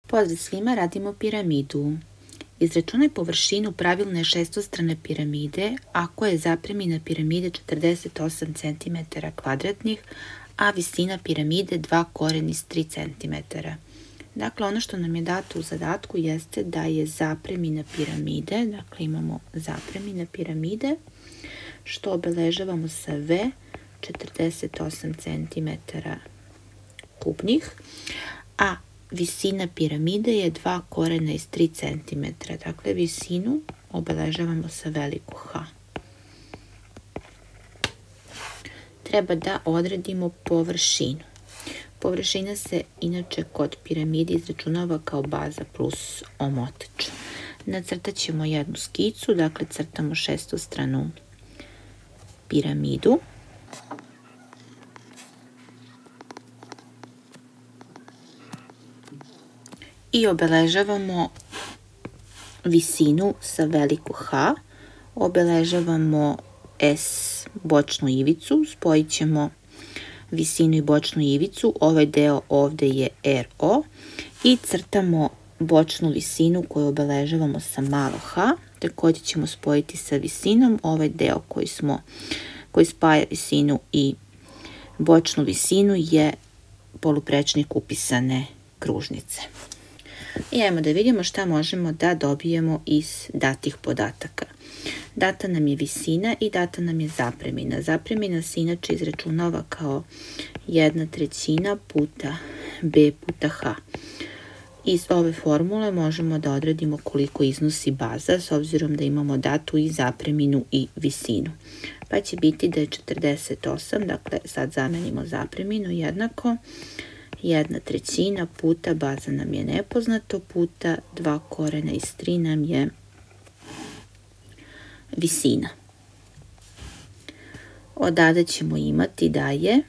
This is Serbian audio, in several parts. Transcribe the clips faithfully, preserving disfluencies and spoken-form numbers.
Pozdrav svima, radimo piramidu. Izračunaj površinu pravilne šestostrane piramide ako je zapremina piramide četrdeset osam centimetara kvadratnih, a visina piramide dva koren iz tri centimetra. Dakle, ono što nam je dato u zadatku jeste da je zapremina piramide, dakle imamo zapremina piramide, što obeležavamo sa V četrdeset osam centimetara kubnih, a visina piramide je dva korena iz tri centimetra. Dakle, visinu obeležavamo sa veliku H. Treba da odredimo površinu. Površina se inače kod piramide izračunava kao baza plus omotač. Nacrtat ćemo jednu skicu, dakle crtamo šestostranu piramidu. I obeležavamo visinu sa veliku H, obeležavamo S bočnu ivicu, spojit ćemo visinu i bočnu ivicu, ovaj deo ovde je R O i crtamo bočnu visinu koju obeležavamo sa malo H, također ćemo spojiti sa visinom, ovaj deo koji, smo, koji spaja visinu i bočnu visinu je poluprečnik upisane kružnice. I ajmo da vidimo šta možemo da dobijemo iz datih podataka. Data nam je visina i data nam je zapremina. Zapremina se inače izračunava kao jedna trećina puta B puta H. Iz ove formule možemo da odredimo koliko iznosi baza, s obzirom da imamo datu i zapreminu i visinu. Pa će biti da je četrdeset osam, dakle sad zamenimo zapreminu, jednako jedna trećina puta baza nam je nepoznato puta dva korena iz tri nam je visina. Odavde ćemo imati da je,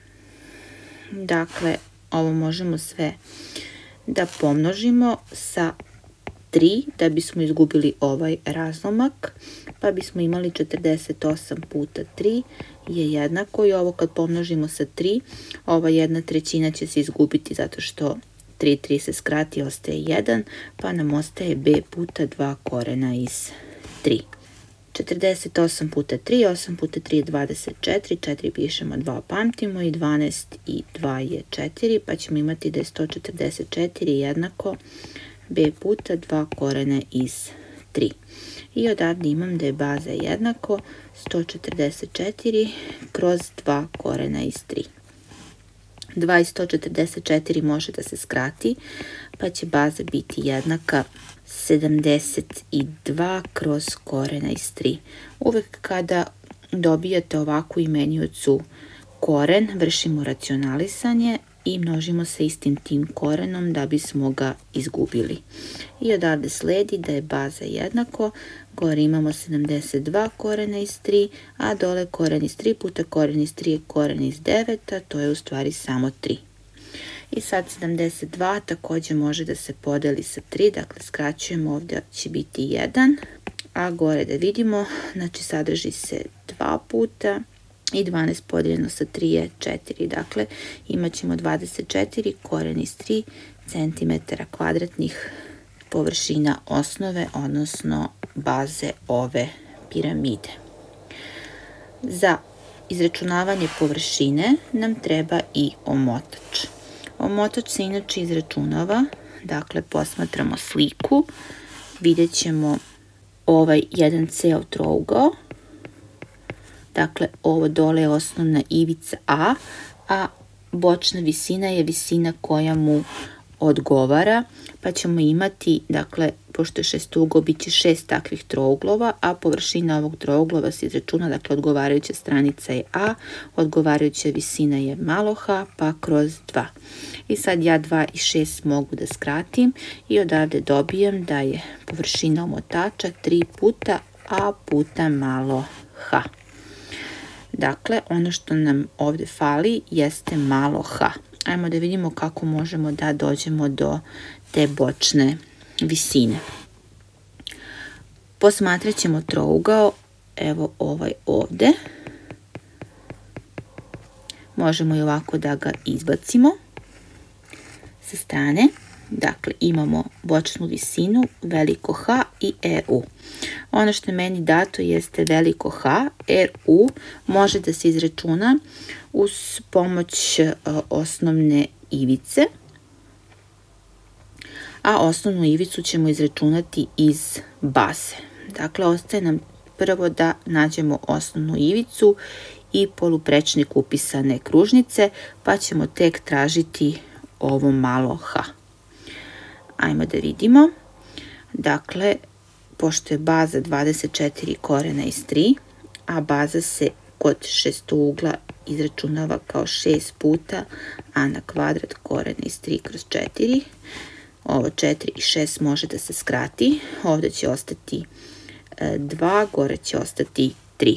dakle, ovo možemo sve da pomnožimo sa tri da bismo izgubili ovaj razlomak, pa bismo imali četrdeset osam puta tri je jednako i ovo kad pomnožimo sa tri, ova jedna trećina će se izgubiti zato što tri, tri se skrati, ostaje jedan, pa nam ostaje B puta dva korena iz tri. četrdeset osam puta tri, osam puta tri je dvadeset četiri, četiri pišemo, dva pamtimo i dvanaest i dva je četiri, pa ćemo imati da je sto četrdeset četiri jednako B puta dva korena iz tri. I odavde imam da je baza jednako sto četrdeset četiri kroz dva korena iz tri. dva i sto četrdeset četiri može da se skrati, pa će baza biti jednaka sedamdeset dva kroz korena iz tri. Uvek kada dobijate ovakvu imeniocu koren, vršimo racionalisanje i množimo sa istim tim korenom da bismo ga izgubili. I odavde sledi da je baza jednako, gore imamo sedamdeset dva korena iz tri, a dole koren iz tri puta koren iz tri je koren iz devet, a to je u stvari samo tri. I sad sedamdeset dva također može da se podeli sa tri, dakle skraćujemo, ovdje će biti jedan, a gore da vidimo, znači sadrži se dva puta i dvanaest podijeljeno sa tri je četiri, dakle imat ćemo dvadeset četiri koren iz tri centimetara kvadratnih površina osnove, odnosno baze ove piramide. Za izračunavanje površine nam treba i omotač. Omotač se inače izračunava, dakle posmatramo sliku, vidjet ćemo ovaj jedan ceo trougao, dakle ovo dole je osnovna ivica A, a bočna visina je visina koja mu odgovara, pa ćemo imati, dakle, pošto je šestougao, bit će šest takvih trouglova, a površina ovog trouglova se izračuna, dakle, odgovarajuća stranica je A, odgovarajuća visina je malo H, pa kroz dva. I sad ja dva i šest mogu da skratim i odavde dobijem da je površina omotača tri puta A puta malo H. Dakle, ono što nam ovdje fali jeste malo H. Ajmo da vidimo kako možemo da dođemo do te bočne visine. Posmatrat ćemo trougao, evo ovaj ovdje. Možemo i ovako da ga izbacimo sa strane. Dakle, imamo bočnu visinu, veliko H i R U. Ono što je meni dato jeste veliko H, R U može da se izračuna uz pomoć osnovne ivice, a osnovnu ivicu ćemo izračunati iz baze. Dakle, ostaje nam prvo da nađemo osnovnu ivicu i poluprečnik upisane kružnice, pa ćemo tek tražiti ovo malo H. Ajmo da vidimo. Dakle, pošto je baza dvadeset četiri korena iz tri, a baza se kod šestougla izračunava kao šest puta a na kvadrat koren iz tri kroz četiri, ovo četiri i šest može da se skrati, ovdje će ostati dva, gore će ostati tri.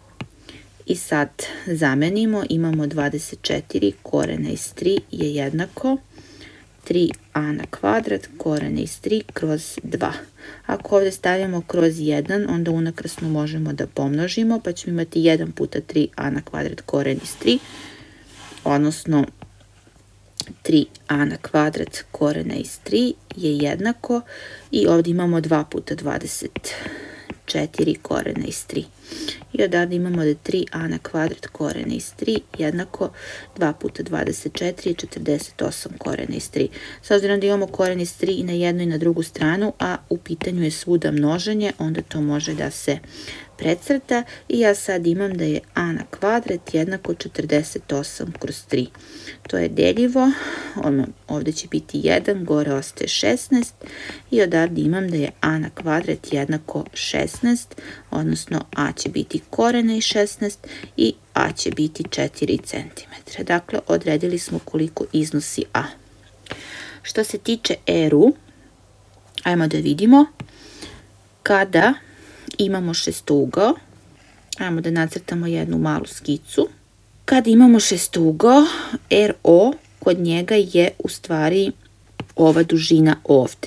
I sad zamenimo, imamo dvadeset četiri korena iz tri je jednako tri a na kvadrat korena iz tri kroz dva. Ako ovdje stavljamo kroz jedan, onda unakrasno možemo da pomnožimo, pa ćemo imati jedan puta tri a na kvadrat koren iz tri, odnosno tri a na kvadrat korena iz tri je jednako, i ovdje imamo dva puta dvadeset četiri korena iz tri. I odavde imamo da je tri a na kvadrat korena iz tri jednako dva puta dvadeset četiri je četrdeset osam korena iz tri. S obzirom da imamo koren iz tri i na jednu i na drugu stranu, a u pitanju je svuda množenje, onda to može da se precrta i ja sad imam da je a na kvadrat jednako četrdeset osam kroz tri. To je deljivo, ovdje će biti jedan, gore ostaje šesnaest i odavde imam da je a na kvadrat jednako šesnaest, odnosno a će biti korena iz šesnaest i a će biti četiri centimetra. Dakle, odredili smo koliko iznosi a. Što se tiče R U, ajmo da vidimo. Kada imamo šestougao, ajmo da nacrtamo jednu malu skicu. Kada imamo šestougao, R O kod njega je u stvari ova dužina ovde.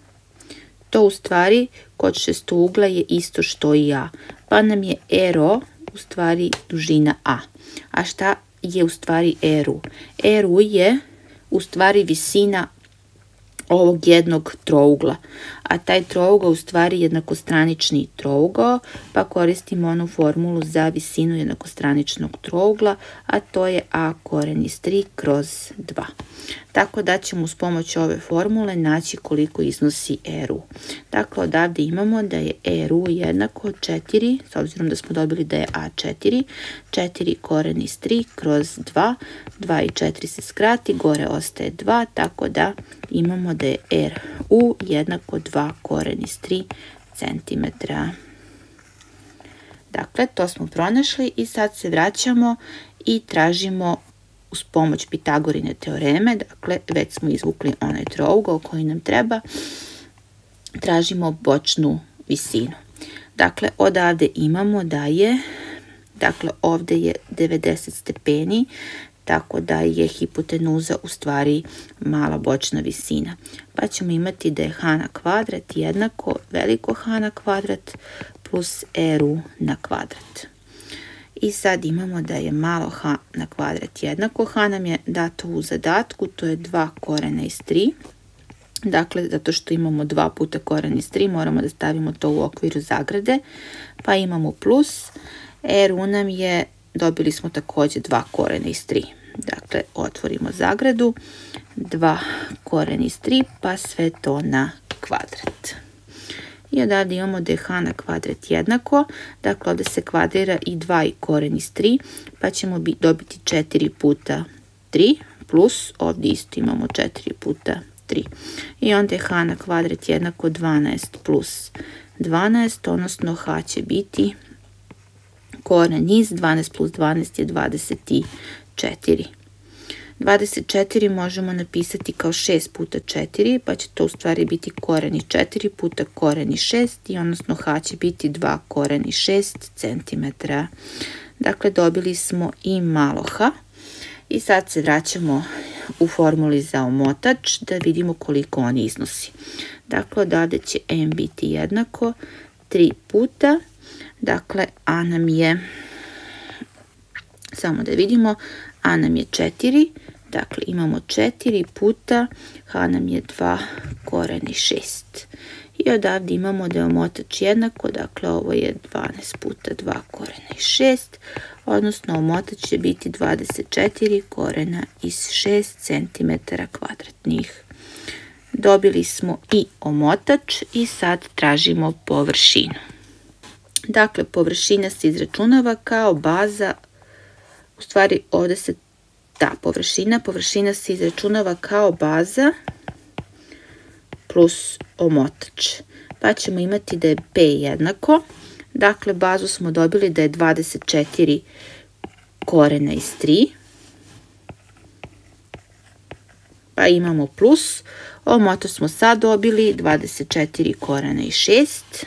To u stvari kod šestougla je isto što i A, pa nam je R O u stvari dužina A. A šta je u stvari R U? R U je u stvari visina ovog jednog trougla, a taj trougao u stvari jednakostranični trougao, pa koristimo onu formulu za visinu jednakostraničnog trougla, a to je a koren iz tri kroz dva. Tako da ćemo uz pomoć ove formule naći koliko iznosi R U. Dakle, odavde imamo da je R U jednako četiri, s obzirom da smo dobili da je a četiri, četiri koren iz tri kroz dva, dva i četiri se skrati, gore ostaje dva, tako da imamo da je R U jednako dva koren iz tri centimetra. Dakle, to smo pronašli i sad se vraćamo i tražimo uz pomoć Pitagorine teoreme, dakle, već smo izvukli onaj trougao koji nam treba, tražimo bočnu visinu. Dakle, odavde imamo da je, dakle, ovde je devedeset stepeni, tako da je hipotenuza u stvari mala bočna visina. Pa ćemo imati da je H na kvadrat jednako veliko H na kvadrat plus R U na kvadrat. I sad imamo da je malo H na kvadrat jednako. H nam je dato u zadatku, to je dva korena iz tri. Dakle, zato što imamo dva puta koren iz tri, moramo da stavimo to u okviru zagrade. Pa imamo plus. R U nam je, dobili smo također dva korena iz tri. Dakle, otvorimo zagradu, dva koren iz tri, pa sve to na kvadrat. I odavde imamo da je H na kvadrat jednako, dakle ovdje se kvadrira i dva i koren iz tri, pa ćemo dobiti četiri puta tri, plus ovdje isto imamo četiri puta tri. I onda je H na kvadrat jednako dvanaest plus dvanaest, odnosno H će biti koren iz dvanaest plus dvanaest je dvadeset četiri. dvadeset četiri možemo napisati kao šest puta četiri, pa će to u stvari biti koren iz četiri puta koren iz šest, i odnosno H će biti dva koren iz šest centimetra. Dakle, dobili smo i malo H. I sad se vraćamo u formuli za omotač da vidimo koliko on iznosi. Dakle, odavde će M biti jednako tri puta. Dakle, A nam je, samo da vidimo, A nam je četiri, Dakle, imamo četiri puta h nam je dva koreni šest. I odavde imamo da je omotač jednako, dakle ovo je dvanaest puta dva korena iz šest, odnosno omotač će biti dvadeset četiri korena iz šest centimetara kvadratnih. Dobili smo i omotač i sad tražimo površinu. Dakle, površina se izračunava kao baza, u stvari ovde se ta površina, površina se izračunava kao baza plus omotač. Pa ćemo imati da je P jednako, dakle bazu smo dobili da je dvadeset četiri korena iz tri, pa imamo plus, omotač smo sad dobili dvadeset četiri korena iz šest.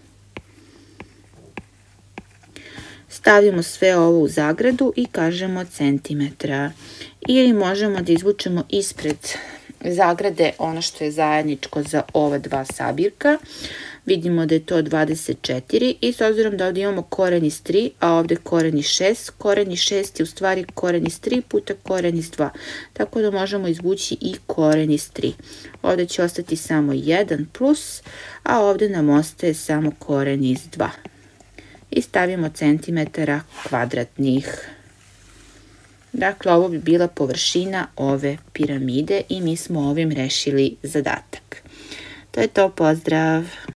Stavimo sve ovo u zagradu i kažemo centimetra. Ili možemo da izvučemo ispred zagrade ono što je zajedničko za ova dva sabirka. Vidimo da je to dvadeset četiri i s obzirom da ovdje imamo koren iz tri, a ovdje koren iz šest, koren iz šest je u stvari koren iz tri puta koren iz dva. Tako da možemo izvući i koren iz tri. Ovdje će ostati samo jedan plus, a ovdje nam ostaje samo koren iz dva. I stavimo centimetara kvadratnih. Dakle, ovo bi bila površina ove piramide i mi smo ovim rešili zadatak. To je to, pozdrav!